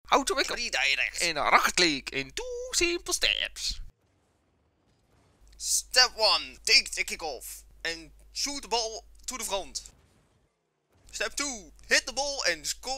How to make a redirect. in a Rocket League in 2 simple steps. Step 1. Take the kickoff and shoot the ball to the front. Step 2. Hit the ball and score